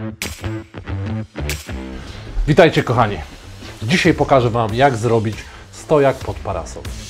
Witajcie kochani. Dzisiaj pokażę Wam, jak zrobić stojak pod parasol.